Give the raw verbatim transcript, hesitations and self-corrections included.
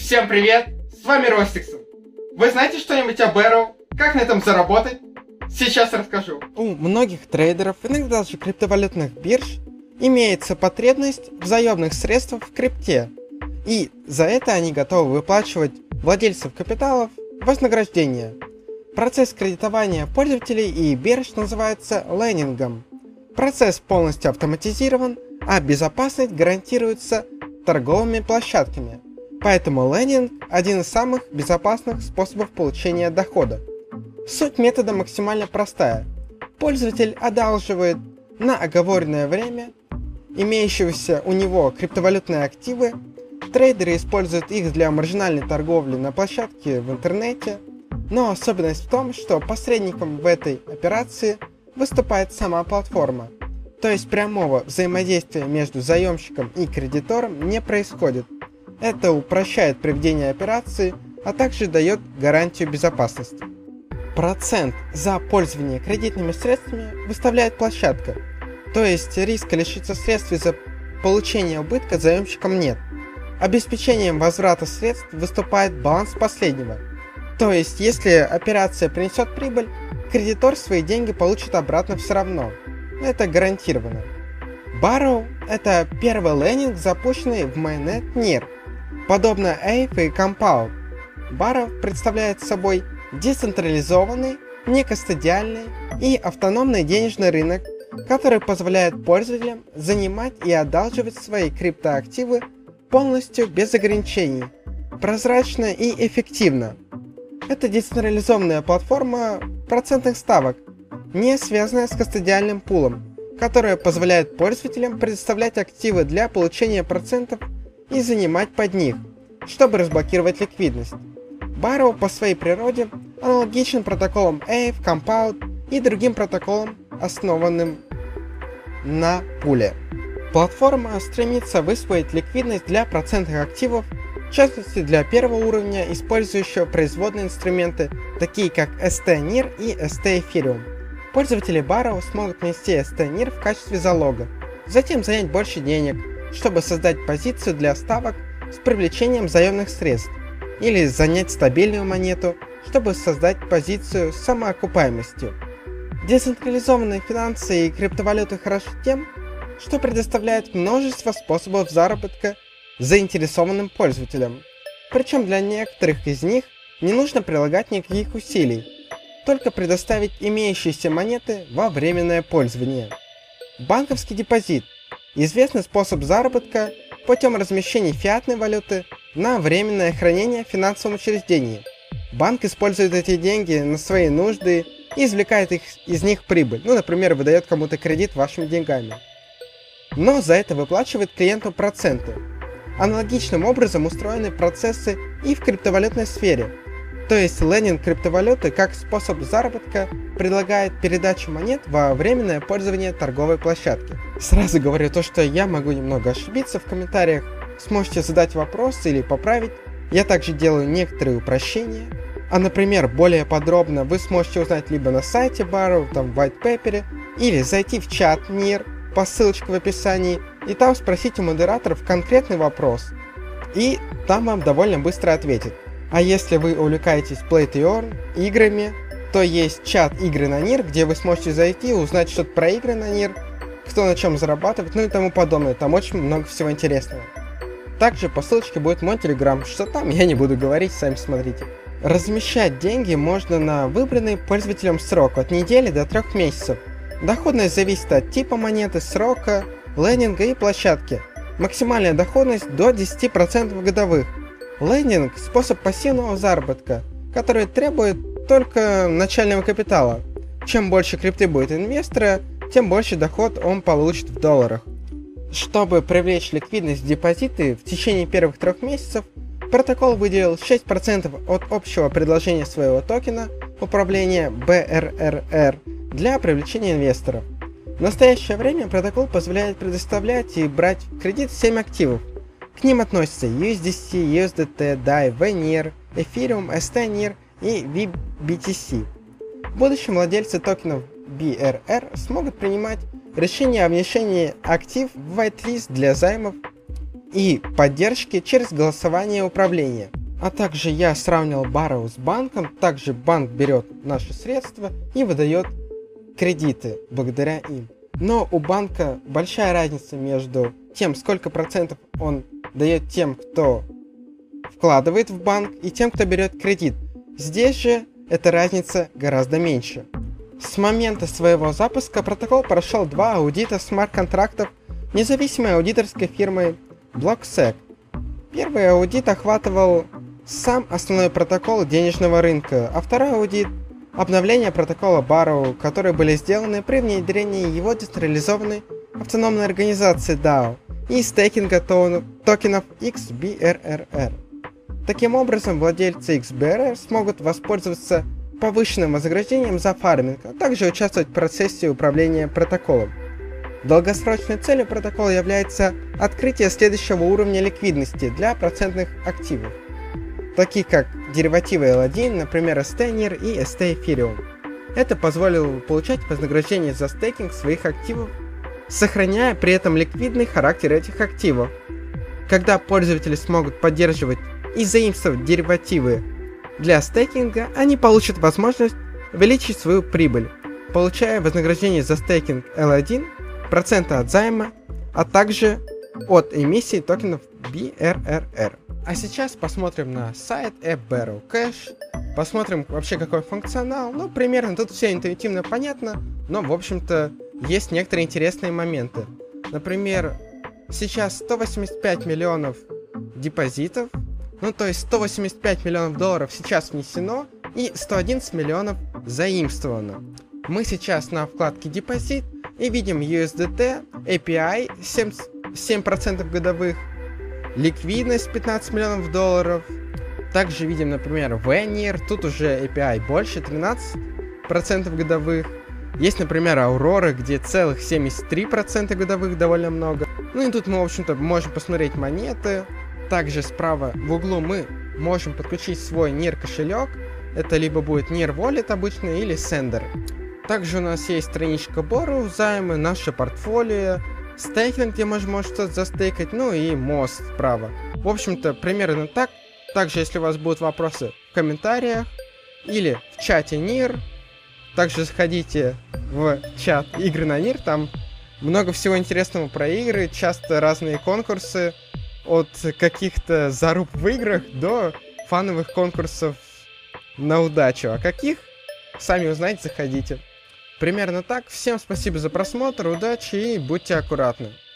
Всем привет, с вами Ростиксон. Вы знаете что-нибудь о Barrow? Как на этом заработать? Сейчас расскажу. У многих трейдеров, иногда даже криптовалютных бирж, имеется потребность в заемных средствах в крипте. И за это они готовы выплачивать владельцам капиталов вознаграждение. Процесс кредитования пользователей и бирж называется лендингом. Процесс полностью автоматизирован, а безопасность гарантируется торговыми площадками. Поэтому лендинг – один из самых безопасных способов получения дохода. Суть метода максимально простая. Пользователь одалживает на оговоренное время имеющиеся у него криптовалютные активы, трейдеры используют их для маржинальной торговли на площадке в интернете, но особенность в том, что посредником в этой операции выступает сама платформа, то есть прямого взаимодействия между заемщиком и кредитором не происходит. Это упрощает проведение операции, а также дает гарантию безопасности. Процент за пользование кредитными средствами выставляет площадка, то есть риска лишиться средств из-за получения убытка заемщикам нет. Обеспечением возврата средств выступает баланс последнего, то есть если операция принесет прибыль, кредитор свои деньги получит обратно все равно. Это гарантированно. Barrow – это первый лендинг, запущенный в майнет нир. Подобно Aave и Compound, Barrow представляет собой децентрализованный, некастодиальный и автономный денежный рынок, который позволяет пользователям занимать и одалживать свои криптоактивы полностью без ограничений, прозрачно и эффективно. Это децентрализованная платформа процентных ставок, не связанная с кастодиальным пулом, которая позволяет пользователям предоставлять активы для получения процентов и занимать под них, чтобы разблокировать ликвидность. Barrow по своей природе аналогичен протоколам Aave, Compound и другим протоколам, основанным на пуле. Платформа стремится высвоить ликвидность для процентных активов, в частности для первого уровня, использующего производные инструменты, такие как эс ти нир и эс ти Ethereum. Пользователи Barrow смогут внести эс ти нир в качестве залога, затем занять больше денег, чтобы создать позицию для ставок с привлечением заемных средств, или занять стабильную монету, чтобы создать позицию с самоокупаемостью. Децентрализованные финансы и криптовалюты хороши тем, что предоставляют множество способов заработка заинтересованным пользователям. Причем для некоторых из них не нужно прилагать никаких усилий, только предоставить имеющиеся монеты во временное пользование. Банковский депозит – известный способ заработка путем размещения фиатной валюты на временное хранение в финансовом учреждении. Банк использует эти деньги на свои нужды и извлекает их, из них прибыль, ну, например, выдает кому-то кредит вашими деньгами. Но за это выплачивает клиенту проценты. Аналогичным образом устроены процессы и в криптовалютной сфере. То есть лендинг криптовалюты как способ заработка предлагает передачу монет во временное пользование торговой площадки. Сразу говорю то, что я могу немного ошибиться в комментариях, сможете задать вопрос или поправить. Я также делаю некоторые упрощения. А, например, более подробно вы сможете узнать либо на сайте Barrow, там в white paper, или зайти в чат нир по ссылочке в описании, и там спросить у модераторов конкретный вопрос. И там вам довольно быстро ответят. А если вы увлекаетесь Play to Earn играми, то есть чат игры на нир, где вы сможете зайти и узнать что-то про игры на нир, кто на чем зарабатывает, ну и тому подобное. Там очень много всего интересного. Также по ссылочке будет мой телеграм, что там я не буду говорить, сами смотрите. Размещать деньги можно на выбранный пользователем срок от недели до трех месяцев. Доходность зависит от типа монеты, срока, лендинга и площадки. Максимальная доходность до десяти процентов годовых. Лендинг – способ пассивного заработка, который требует только начального капитала. Чем больше крипты будет инвестора, тем больше доход он получит в долларах. Чтобы привлечь ликвидность в депозиты в течение первых трех месяцев, протокол выделил шесть процентов от общего предложения своего токена управления би эр эр эр для привлечения инвесторов. В настоящее время протокол позволяет предоставлять и брать в кредит семь активов. К ним относятся ю эс ди си, ю эс ди ти, дай, ви нир, Ethereum, эс ти нир и ви би ти си. В будущем владельцы токенов би эр эр смогут принимать решение о внесении актив в whitelist для займов и поддержки через голосование управления. А также я сравнил Borrow с банком, также банк берет наши средства и выдает кредиты благодаря им. Но у банка большая разница между тем, сколько процентов он дает тем, кто вкладывает в банк, и тем, кто берет кредит. Здесь же эта разница гораздо меньше. С момента своего запуска протокол прошел два аудита смарт-контрактов независимой аудиторской фирмы BlockSec. Первый аудит охватывал сам основной протокол денежного рынка, а второй аудит — обновление протокола Borrow, которые были сделаны при внедрении его децентрализованной автономной организации дао и стейкинга токенов икс би эр эр эр. Таким образом, владельцы икс би эр эр смогут воспользоваться повышенным вознаграждением за фарминг, а также участвовать в процессе управления протоколом. Долгосрочной целью протокола является открытие следующего уровня ликвидности для процентных активов, таких как деривативы эл один, например, эс ти нир и эс ти Ethereum. Это позволило получать вознаграждение за стейкинг своих активов, сохраняя при этом ликвидный характер этих активов. Когда пользователи смогут поддерживать и заимствовать деривативы для стейкинга, они получат возможность увеличить свою прибыль, получая вознаграждение за стейкинг эл один, проценты от займа, а также от эмиссии токенов би эр эр эр. А сейчас посмотрим на сайт AppBarrel Cash, посмотрим вообще какой функционал. Ну, примерно тут все интуитивно понятно, но в общем-то есть некоторые интересные моменты. Например, сейчас сто восемьдесят пять миллионов депозитов, ну то есть сто восемьдесят пять миллионов долларов сейчас внесено и сто одиннадцать миллионов заимствовано. Мы сейчас на вкладке депозит и видим ю эс ди ти, эй пи ай семь процентов годовых, ликвидность пятнадцать миллионов долларов. Также видим, например, Venir, тут уже эй пи ай больше, тринадцать процентов годовых. Есть, например, Aurora, где целых семьдесят три процента годовых, довольно много. Ну и тут мы, в общем-то, можем посмотреть монеты. Также справа в углу мы можем подключить свой нир кошелек. Это либо будет нир Wallet обычный или Sender. Также у нас есть страничка Borrow, займы, наше портфолио, стейкинг, где мы можем что-то застейкать, ну и мост справа. В общем-то, примерно так. Также, если у вас будут вопросы в комментариях или в чате нир, также заходите в чат игры на нир, там много всего интересного про игры, часто разные конкурсы, от каких-то заруб в играх до фановых конкурсов на удачу. А каких? Сами узнаете, заходите. Примерно так. Всем спасибо за просмотр, удачи и будьте аккуратны.